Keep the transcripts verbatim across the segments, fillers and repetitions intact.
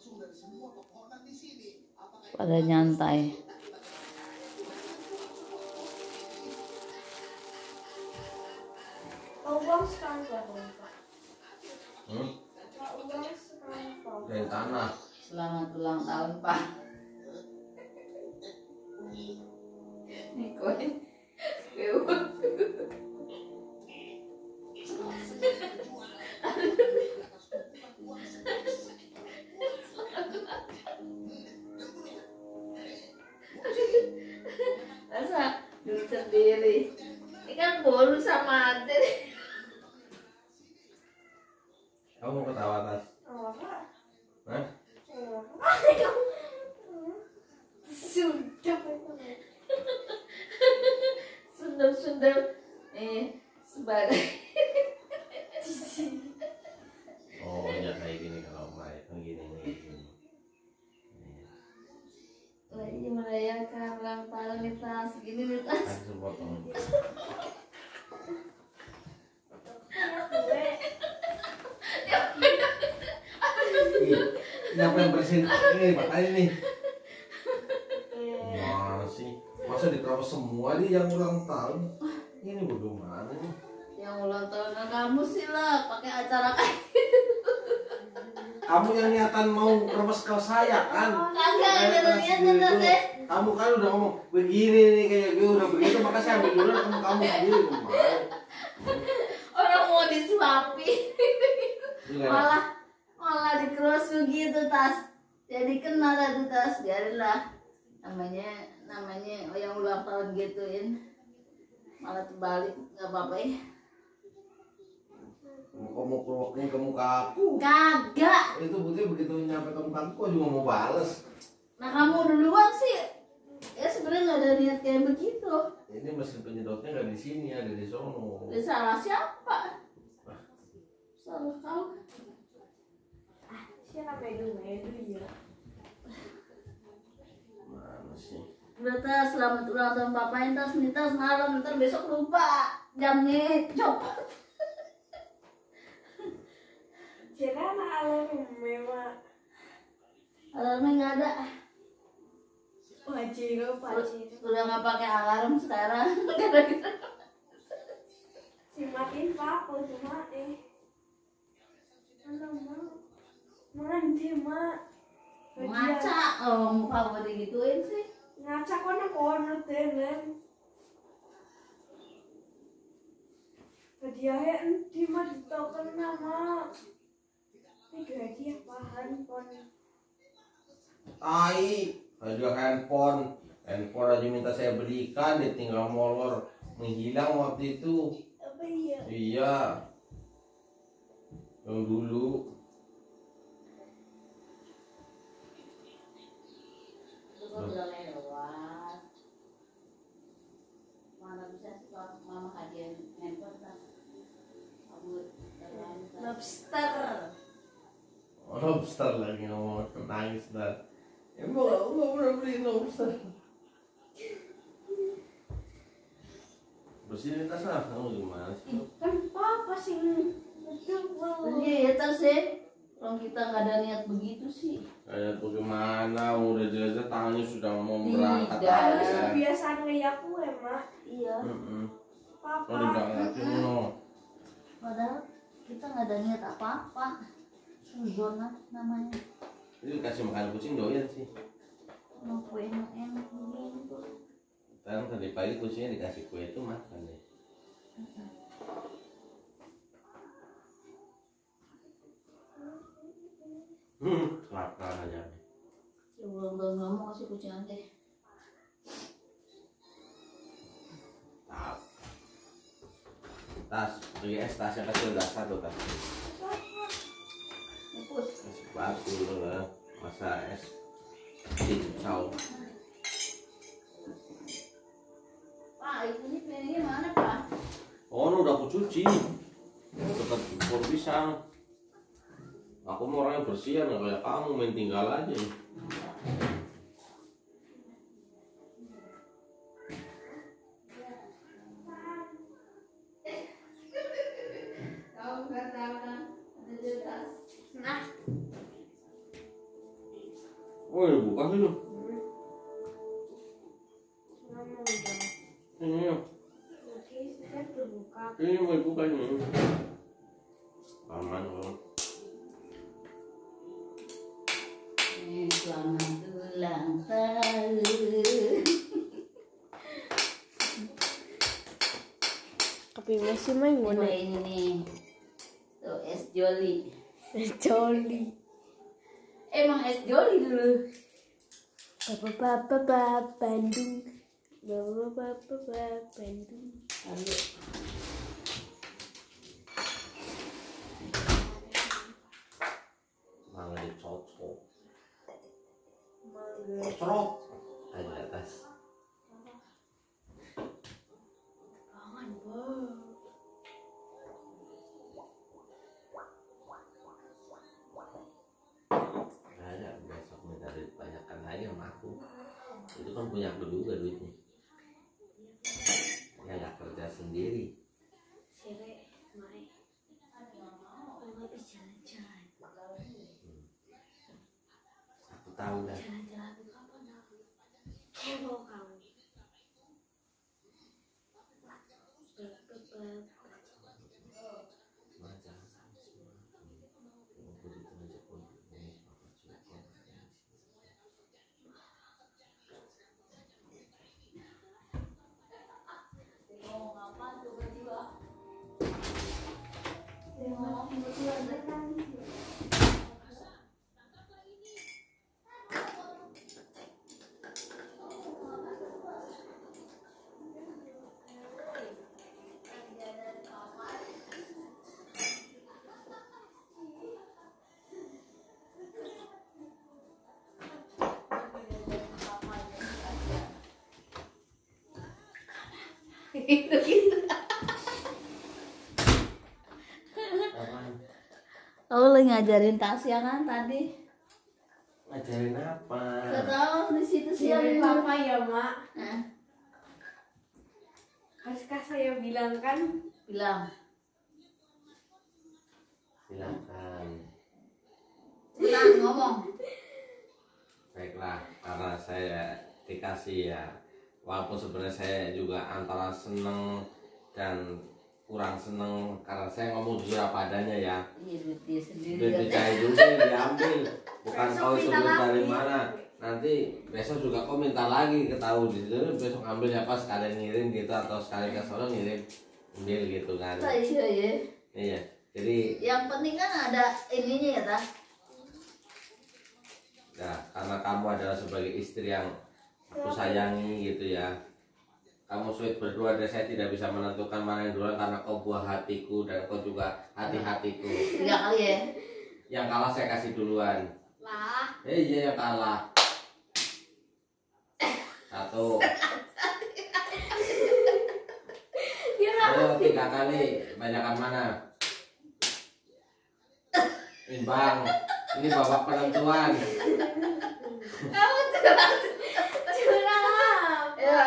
pada nyantai. Uang sekarang berapa, Pak? Hmm? Uang sekarang berapa? Dari tanah. Selamat ulang tahun, Pak. Nih koin. Masa dulu sendiri. Ini kan bolu sama Ade. Kamu mau ketawa, Tas? Oh, Pak. Hah? Sudah. Sundel-sundel eh sebagai Oh ya kayak gini kalau main gini nih gini. lagi merayakan ulang tahun nih Tas, segini nih Tas. Langsung potong. Siapa yang bersihin ini makanya nih? Masih masa diterawat semua nih yang ulang tahun? Ini bagaimana nih? Yang ulang tahun kamu sih lah, pakai acara kayak Kamu yang niatan mau remes ke saya kan? kagak ada niatan Tas ya. Kamu kan udah ngomong begini nih kayak gue udah begitu maka saya ambil dulu kamu kamu sendiri gimana? Orang mau disuapin. Malah malah dikerus begitu Tas. Jadi kena dah tuh Tas, biarinlah. Namanya namanya yang ulang tahun gituin. Malah terbalik, nggak apa-apa ya. Kamu kerokin ke muka aku. Kagak. Itu bukti begitu nyampe ke muka aku kok juga mau bales. Nah kamu duluan sih. Ya sebenarnya nggak ada niat kayak begitu. Ini mesin penyedotnya nggak di sini, ada di sono. Ini salah siapa? Salah kau. Ah, siapa medu-medu ya? Mana sih? Udah Tas, selamat ulang tahun papain Tas, nih Tas malam, ntar besok lupa jamnya copot. Kira anak alam memang Alarmnya nggak ada. wajib wajib. Udah nggak pakai alarm sekarang. Gara-gara Si makin papo cuma eh. Anak mau mandi mak. ngaca. Oh muka mau digituin sih. Ngaca kono kono tenen. Hadiahnya endi mah ditoken nama. Ini hadiah bahan pon. Tai, ada handphone. Handphone aja minta saya belikan, dia tinggal molor menghilang waktu itu. Apa iya? Iya. Yang dulu. Itu kan udah lewat. Mana bisa sih kalau mama hadiah handphone kan? Kamu lobster. Oh, lobster lagi ngomong, nangis ntar. Emang gak mau pernah beli lobster. Bersihin tas lah, kamu gimana sih? Kan papa sih betul. Iya ya Tas ya. Kalau kita nggak ada niat begitu sih. Kayak bagaimana, udah jelas tangannya sudah mau Tidak. berangkat Harus aja. kebiasaan kayak kue mak. Iya. Mm-mm. Papa. Oh, udah ngatin no. Padahal kita nggak ada niat apa-apa. Suzona namanya. Itu kasih makan kucing doyan sih. Mau kue enak begini tuh. Kan tadi pagi kucingnya dikasih kue itu makan deh. Hmm, lapar aja. Sebelum belum ngomong kasih kucing aja. Tap. Tas, beli es tas yang kecil udah satu tas. Lepus. Es batu lah, masa es cincau. Pak, ini piringnya mana Pak? Oh, udah aku cuci. Dekat pohon pisang. Aku mau orangnya bersih ya, nggak kayak kamu main tinggal aja. Kau nggak tahu kan? Ada di tas. Nah, Oh ya bukan itu. Nggak mau dong. Ini Oke, sudah terbuka. ini mau buka ini. Aman kok. Eh, selamat ulang tahun. Tapi masih main Coba mana? ini nih. Tuh es joli. Joli. Emang es joli dulu. Bapak bapak Bandung. Bapak bapak Bandung. Ayo. Mangga dicocok. Mangga. Cocok. Ada di atas. Jangan, Bang. Ada besok minta duit banyakkan lagi sama aku. Itu kan punya aku juga duitnya. Ya nggak kerja sendiri. Cewek, Mai. Mau habis jalan-jalan. Aku tahu dah. Jalan-jalan itu kapan aku? Kepo kamu. Mana jangan sampai semua. Aku itu aja pun ini bapak juga. Ngomong apa tuh berdua? Ngomong berdua tadi. Gitu gitu. Apaan? Kamu lagi ngajarin Tasya kan tadi? Ngajarin apa? Gak tahu di situ sih Siapin yang papa ya, Mak. Nah, Haruskah saya bilang kan? bilang. Silakan. Bilang ngomong. Baiklah, karena saya dikasih ya. Walaupun sebenarnya saya juga antara seneng dan kurang seneng karena saya ngomong jujur apa adanya ya. Iya duit dia sendiri. Duit kan. dicari juga yang diambil, bukan Besok kau minta sebut dari lagi. mana. Nanti besok juga kau minta lagi ketahui di situ besok ambil apa sekalian ngirim gitu atau sekalian ke sana ngirim ambil gitu kan. Nah, iya ya. Iya, jadi Yang penting kan ada ininya ya ta. ya karena kamu adalah sebagai istri yang aku sayangi gitu ya. Kamu sweet berdua dan saya tidak bisa menentukan mana yang duluan karena kau buah hatiku dan kau juga hati-hatiku. Tiga kali ya. Yang kalah saya kasih duluan. Lah. Eh iya yang kalah. Satu. Ya, Ayo tiga kali. Banyakan mana? Imbang. Ini babak penentuan. Kamu curang. curang apa? Ya.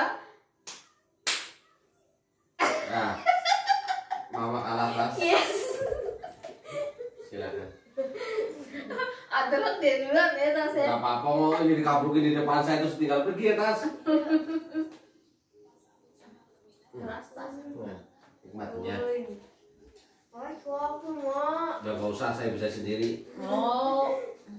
Nah, mama kalah tas. Yes. Silakan. Aturan dia duluan ya tas ya. Gak apa-apa mau ini dikabrukin di depan saya terus tinggal pergi ya tas. Keras tas. Nah, nikmatnya. Oh, aku mau. Udah gak usah saya bisa sendiri. Oh.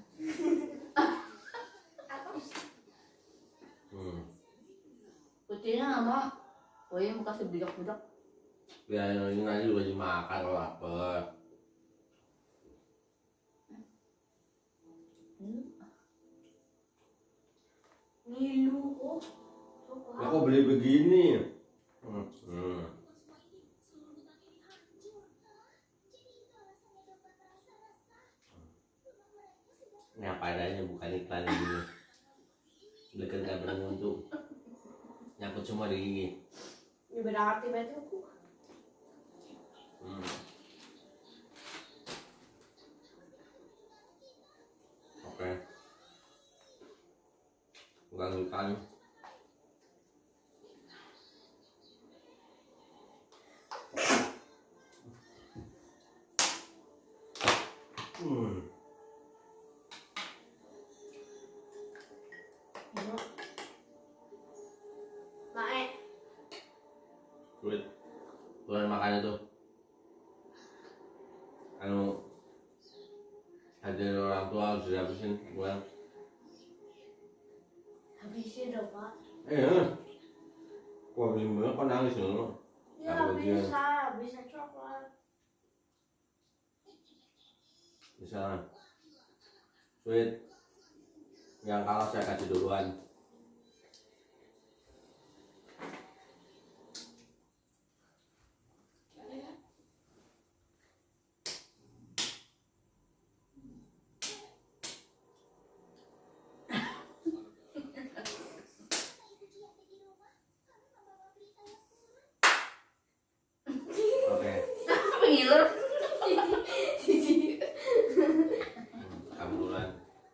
Hmm. Kucingnya sama. Oh iya mau kasih bijak-bijak. Ya ini nanti juga dimakan kalau lapar. Ngilu. Ya kok beli begini? Hmm. Hmm. Ini apa adanya bukan iklan ini. Belikan gak beruntung. Nyangkut semua di gigi. Ini berarti batuku. Hmm. Oke. Lanjutkan. Hmm. makan itu anu hadir orang tua harus dihabisin pulang. Habisin dong Pak. Eh, kok habisin banget, kok nangis dulu? Ya bisa, bisa coklat. Bisa. Sweet. Yang kalah saya kasih duluan. Oke. Pengiler. Kamu duluan.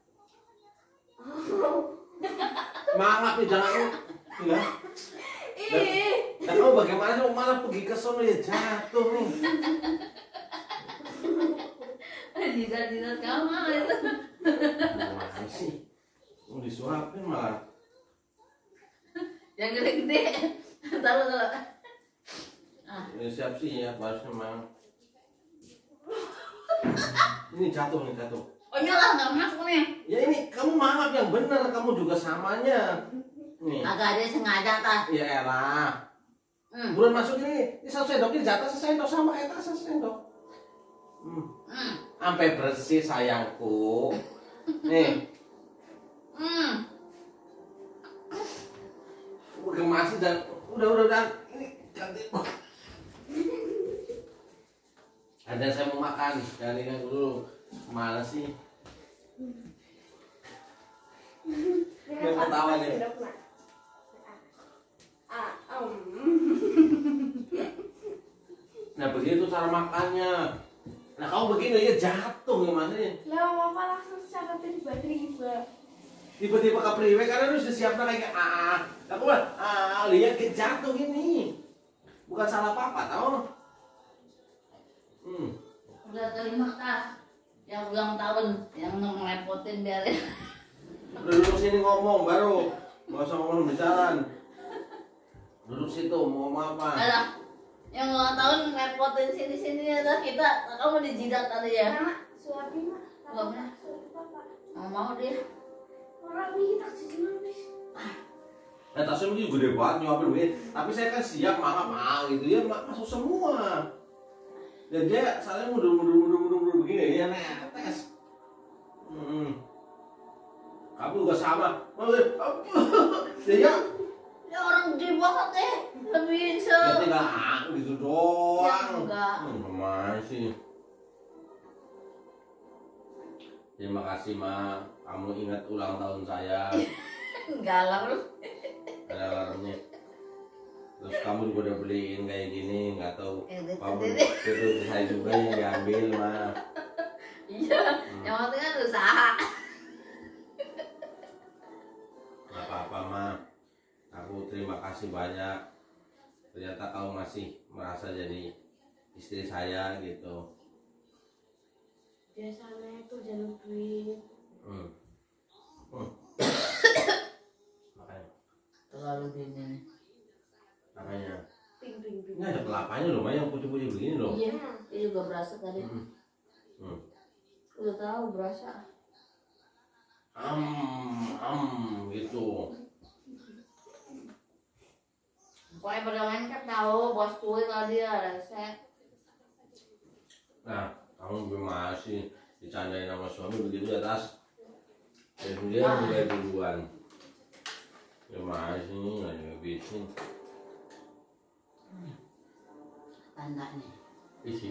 Mangap nih jangan lu. Enggak. Ih, Dan kamu bagaimana sih malah pergi ke sono ya jatuh nih. Jidat-jidat kamu itu. Gimana sih? Mau disuapin malah. Yang gede-gede. Tahu tahu. Ah, Ya, siap sih ya, harusnya memang. Ini jatuh nih jatuh. oh iyalah nggak masuk nih. Ya ini kamu mangap yang benar, kamu juga samanya. Nih. Agak ada sengaja tah. Ya elah. Hmm. Buruan masuk ini. Ini satu sendok ini jatuh sendok sama kayak tas sendok. Hmm. Hmm. Sampai bersih sayangku. Nih. Hmm. Gemas dan udah udah udah ini ganti. Ada saya mau makan, dari yang dulu mana sih? Dia ketawa nih. Ah, um. Nah begitu cara makannya. Nah kamu begini ya jatuh gimana nih? Lah Bapak langsung secara tiba-tiba. Tiba-tiba ke priwe karena lu sudah siapnya kayak ah, aku bilang ah lihat dia jatuh ini, bukan salah papa tau? Hmm. Udah terima tas. Yang ulang tahun, yang ngerepotin biarin. Udah duduk sini ngomong baru, nggak usah ngomong bicaraan. Duduk situ mau ngomong apa? Alah, yang ulang tahun ngerepotin sini-sini ya kita. Kamu di jidat tadi ya? Mama, suapin Mak. Nggak mau. Suapin Papa. Mau mau dia. Orang ini tak sejauh habis. Nah tasnya begini gede banget nyuapin begini, tapi saya kan siap makan mau gitu ya masuk semua. Dan dia soalnya mundur mundur mundur mundur mundur begini ya netes. Hmm. Kamu juga sama. Ya Ya orang gede banget eh. Lebih se. ya tinggal aku gitu doang. Ya enggak. Hmm, gimana sih? Terima kasih Ma, kamu ingat ulang tahun saya. Enggak lah lu. Ada alarmnya. Terus kamu juga udah beliin kayak gini, nggak tahu. Edit Kamu sendiri. itu saya juga yang diambil mah. Iya, yang penting kan usaha. Nggak apa-apa mah. Aku terima kasih banyak. Ternyata kamu masih merasa jadi istri saya gitu. Biasanya itu jalur duit. Hmm. Hmm. Makanya, Terlalu dini nih. makanya. Ping ping ping. Ini ada kelapanya loh, mah yang putih-putih begini loh. Iya, dia juga berasa tadi. Hmm. Hmm. Udah tahu berasa. Am, am gitu. Pokoknya pada main kan tahu bos tuh tadi ada resep. Nah, kamu gimana sih dicandain sama suami begitu ya tas? Dan dia Ah. mulai duluan. Gimana sih nggak dihabisin? Tandanya. Isi.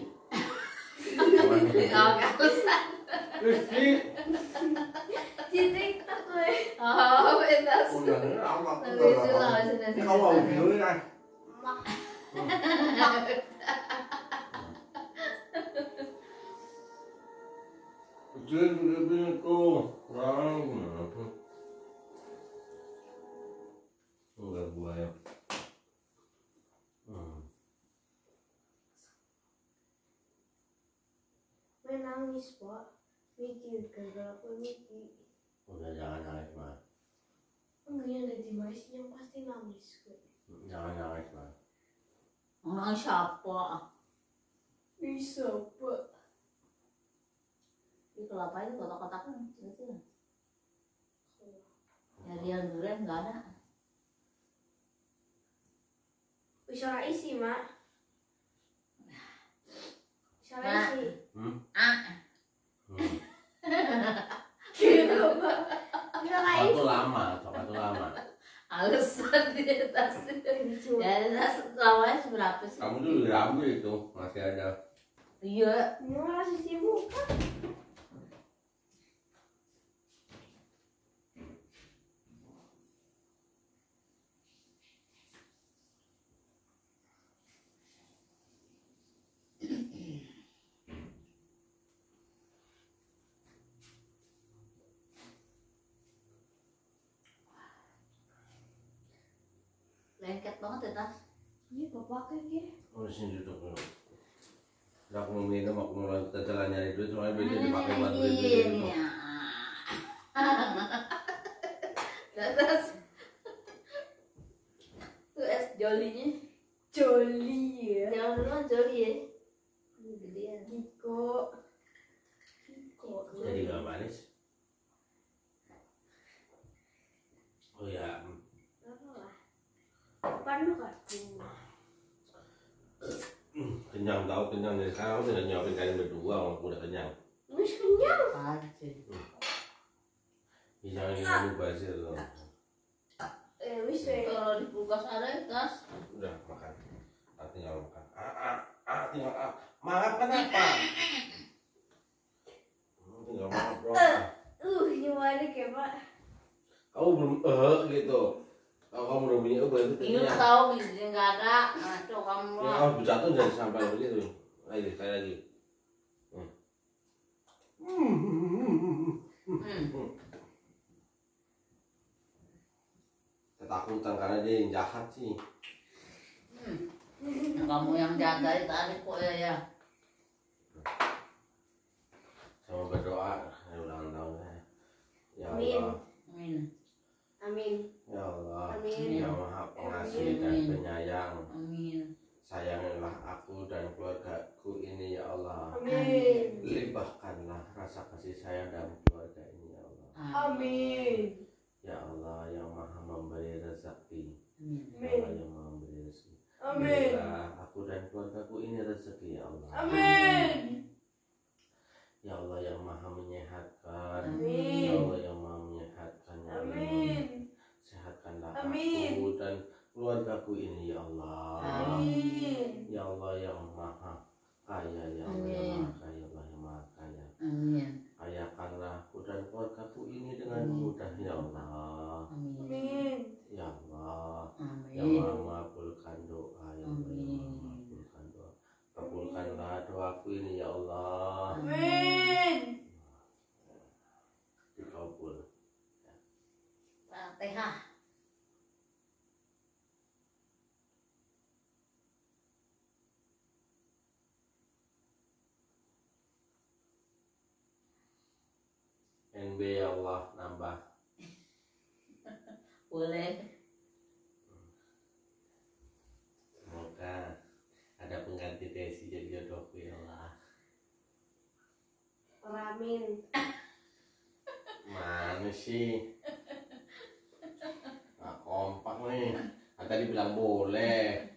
Kau kalusan. Isi. Di TikTok gue. Oh, betas. Udah apa? Tapi itu lah sudah Ini kamu mau video ini kan? Kecil begini tuh, kurang gimana tuh? Enggak gua ya. Hmm. Main nangis Pak. Mikir gara-gara aku mikir. Udah jangan nangis mah, Enggak yang ada di mais yang pasti nangis gue. jangan nangis mah. Orang siapa? Bisa, Pak. Di kelapa itu kotak-kotaknya kecil-kecil. Nyari yang durian nggak ada. Bisa isi, Mak. Bisa Mak. isi. Hmm? Ah, Hmm. Gitu, Pak. Bisa Coklat isi. tuh lama, coklat tuh lama. alasan di tas. Ya tas kelapanya seberapa sih? Kamu dulu diambil itu, masih ada. Iya. Ini masih sibuk kan? Lengket banget ya tas. Ini bapak kayak Oh, sini duduk dulu. Udah aku mau minum, aku mau lanjut jalan nyari duit, soalnya duitnya Ini dipakai buat ini beli beli ini. Tas. Tuh es jolinya. Joli ya. Jangan dulu joli ya. Ini gedean. Kiko. Kiko. Jadi gak manis. Oh ya, Apa lu kan? kenyang tahu kenyang dari sekarang aku tinggal nyiapin kalian berdua, aku udah kenyang. Wis kenyang. Aja. Bisa ini kamu bazir loh. Eh, wis weh. Kalau di kulkas ada tas. Udah makan, ah, tinggal makan. Ah, ah, ah, tinggal ah. Makan apa? Hmm, tinggal makan bro. Uh, gimana kayak Pak? Kamu belum eh gitu. Kalau kamu belum punya oh berarti Ini kenyang. tahu gizi nggak ada. Ngaco kamu Ya, lah. harus jatuh jadi sampai begitu. Lagi, sekali lagi. Hmm. Hmm. Ketakutan karena dia yang jahat sih. Hmm. Kamu yang jaga tadi kok ya ya. Sama berdoa ya ulang tahunnya. Ya Amin. Allah, Amin. Amin. ya Allah, Amin. yang Maha Pengasih dan Amin. Penyayang. Amin. Sayangilah aku dan keluargaku ini ya Allah. Amin. Limpahkanlah rasa kasih sayang dalam keluarga ini ya Allah. Amin. Ya Allah yang Maha memberi rezeki. Amin. Ya Allah yang Maha memberi rezeki. Amin. Berilah aku dan keluargaku ini rezeki ya Allah. Amin. Ya Allah yang Maha menyehatkan. Amin. Ya Allah yang Maha menyehatkan. Ya Allah. Amin. Sehatkanlah Amin. aku dan keluargaku ini ya Allah. Amin. Ya Allah yang Maha Kaya ya Allah yang Maha Kaya, Allah yang Maha Kaya. Amin. Kayakanlah aku dan keluargaku ini dengan Amin. mudah ya Allah. Amin. Amin. Ya Allah yang Amin. Maha mengabulkan doa ya Allah yang Maha mengabulkan doa. Kabulkanlah doaku ini ya Allah. Amin. Dikabul. Fatihah. N B ya Allah nambah. Boleh. Semoga ada pengganti Desi jadi jodohku ya Allah. Amin. Mana sih? Nggak kompak nih. Kan tadi bilang boleh.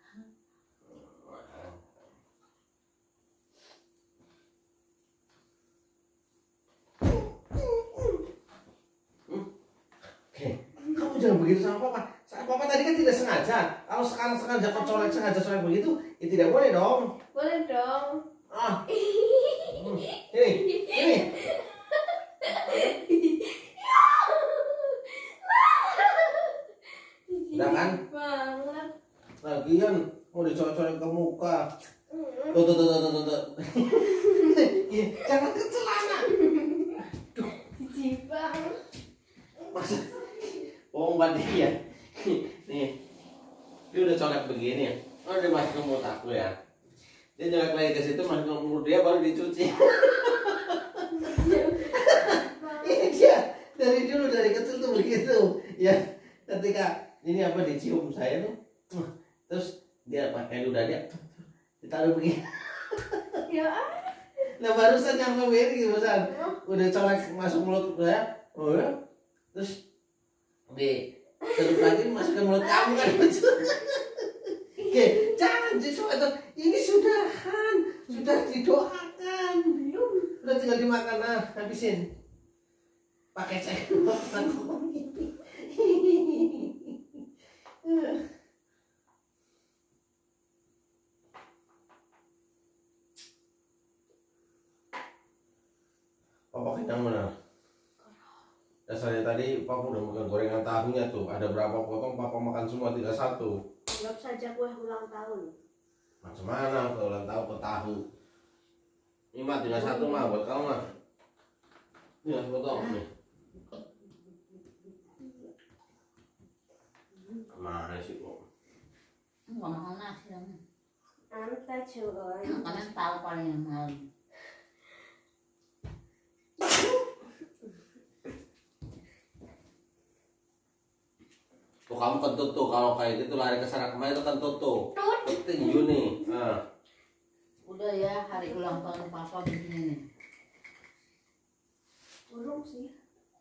Kamu jangan begitu sama papa. Saat papa tadi kan tidak sengaja. Kalau sekarang sengaja kau colek sengaja colek begitu, ya tidak boleh dong. Boleh dong. Ah, Hmm, ini, ini. Udah kan? Banget. Lagian mau dicolek-colek ke muka. Tuh, tuh, tuh, tuh, tuh, tuh. Ih, jangan ke celana. Jijik banget. Masa pompa dia. Nih, dia udah colek begini. Oh, dia masuk ke mulut aku ya. Dia colek lagi ke situ, masuk ke mulut dia baru dicuci. Ini dia dari dulu dari kecil tuh begitu. Ya, ketika ini apa dicium saya tuh, terus dia apa? yang udah dia ditaruh begini. Ya. Nah barusan yang ngeberi barusan udah colek masuk mulut ya, oh ya, terus di terus lagi masuk ke mulut kamu kan. Oke, jangan coba itu, ini sudahan, sudah didoakan, belum, udah tinggal dimakan ah, habisin, pakai cendol. Papa kenyang benar. Dasarnya tadi Papa udah makan gorengan tahunya tuh. Ada berapa potong Papa makan semua tidak satu. Anggap saja kue ulang tahun. Macam mana kalau ulang tahun ke tahu? Ini mah tinggal satu mah buat kamu mah. Tinggal sepotong nih. Mana sih kok? Enggak mau nasi dong. Anta coy. Kalian tahu paling mahal. Tuh kamu kentut tuh kalau kayak gitu lari ke sana kemari itu kentut tuh. Tinggi nih. Nah. Udah ya hari ulang tahun Papa begini nih. Burung sih.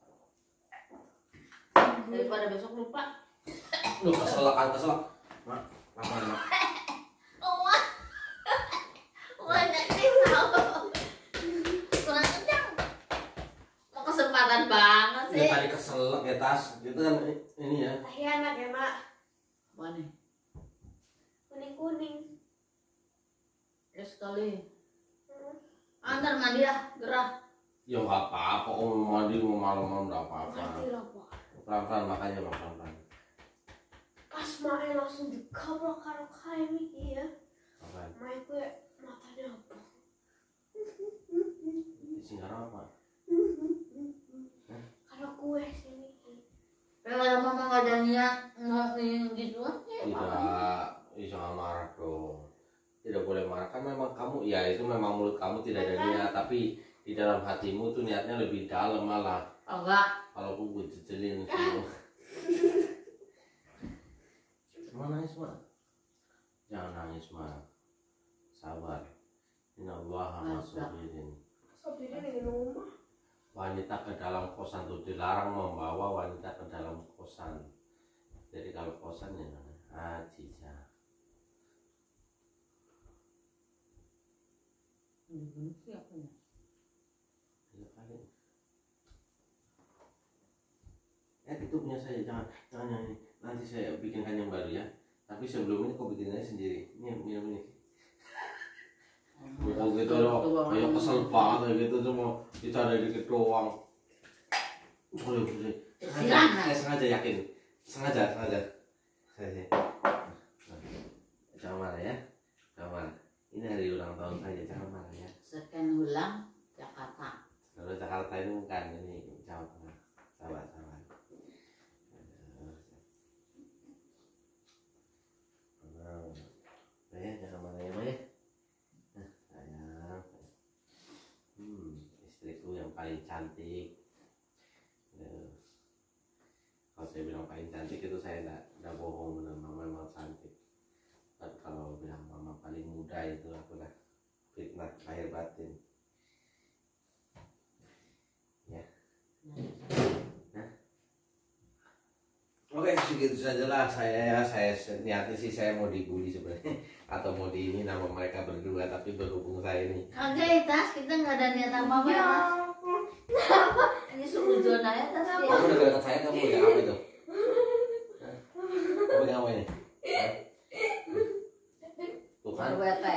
Daripada besok lupa. Lu keselak kan keselak. Mak, makan mak. Wah. Wah, nanti tahu. Kurang kencang. Mau kesempatan banget Ya sih. tadi keselak ya tas. Itu kan ini ya. Enak ya mak. Mana? Kuning kuning. Ya sekali. Antar mandi ya, gerah. Ya nggak apa-apa, kok mau mandi mau malam-malam nggak apa-apa. Mati lah pak. Pelan-pelan makanya mak pelan-pelan. Pas mae langsung dikabrak karo kayak Miki ya. Apaan? Mae kue matanya apa? Singkara apa? Karo kue sih Miki. Kalau mama nggak ada niat ngomongin gitu aja. Tidak, ih jangan marah dong. Tidak boleh marah kan memang kamu, ya itu memang mulut kamu tidak ada niat, tapi di dalam hatimu tuh niatnya lebih dalam malah. Enggak. Kalau aku gue jejelin semua. Cuma nangis mak? Jangan nangis mak. Sabar. Inna Allah masubirin. Sobirin di rumah. Wanita ke dalam kosan tuh dilarang membawa wanita ke dalam kosan. Jadi kalau kosan ya Aziza. Benci aku ya. Ya kali. Eh itu punya saya, jangan jangan yang ini. Nanti saya bikinkan yang baru ya. Tapi sebelum ini kau bikinnya sendiri. Ini minum ini. Oh gitu loh, kayak kesel banget kayak gitu tuh mau dicari dikit doang. Boleh boleh. Saya sengaja yakin, sengaja sengaja. Saya jangan marah ya, jangan marah. Ini hari ulang tahun saya, jangan marah ya. Sekian ulang Jakarta. Kalau Jakarta ini bukan ini Jawa Tengah. Sabar sabar. Nah, ya jangan marah ya, ya. Istriku yang paling cantik. Kalau saya bilang paling cantik itu saya tidak tidak bohong, benar mama memang cantik. Tapi kalau bilang mama paling muda itu aku lah fitnah lahir batin. Ya. Nah. Oke segitu saja lah saya ya saya niatnya sih saya mau dibully sebenarnya atau mau di ini nama mereka berdua tapi berhubung saya ini. Kagak Tas, kita nggak ada niat apa-apa ya Tas. Ini suuzon aja Tas. Kamu udah dekat saya, kamu udah apa itu? Kamu udah apa ini? Tuh kan? Bete.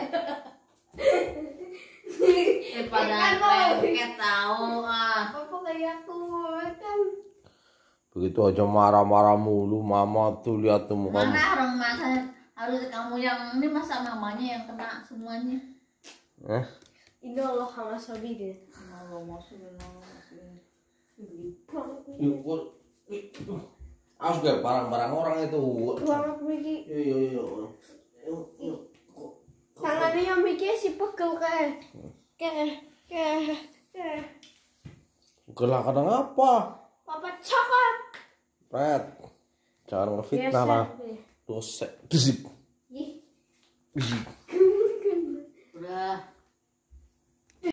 Daripada kayak tahu ah. Apa kayak aku kan? Begitu aja marah-marah mulu, mama tuh lihat tuh muka. Mana orang masa harus kamu yang ini masa mamanya yang kena semuanya. Eh? Ini Allah sama Sabi deh. Allah masukin Allah masukin. Yuk, harus biar barang-barang orang itu. Banget Miki. Yo yo yo. Tangannya yang Miki si pegel kayak kayak kayak kayak. Gelak kadang apa? Papa coklat. Pret. Jangan ngefitnah lah. Dosa. Disip. Ih. Wih.